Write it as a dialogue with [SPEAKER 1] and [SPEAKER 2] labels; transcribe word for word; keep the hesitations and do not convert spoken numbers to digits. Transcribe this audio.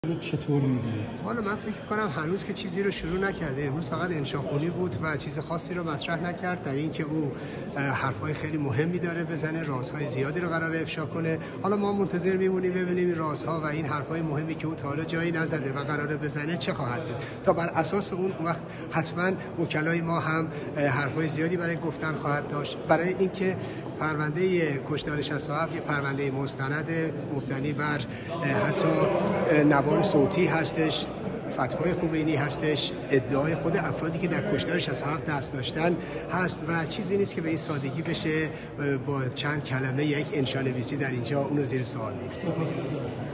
[SPEAKER 1] چطور می‌بینی؟
[SPEAKER 2] حالا من فکر کنم هنوز که چیزی رو شروع نکرده، امروز فقط انشاخونی بود و چیز خاصی رو مطرح نکرد در اینکه او حرفای خیلی مهمی داره بزنه، رازهای زیادی رو قراره افشا کنه. حالا ما منتظر میمونیم ببینیم این رازها و این حرفای مهمی که او تا حالا جایی نزده و قراره بزنه چه خواهد بود، تا بر اساس اون اون وقت حتما وکلای ما هم حرفای زیادی برای گفتن خواهد داشت. برای اینکه پرونده کشتار شصت و هفت یه پرونده مستند مبتنی بر حتی نوار صوتی هستش، فتوای خمینی هستش، ادعای خود افرادی که در کشتار شصت و هفت دست داشتن هست و چیزی نیست که به این سادگی بشه با چند کلمه یک انشانویسی در اینجا اونو زیر سوال می‌بره.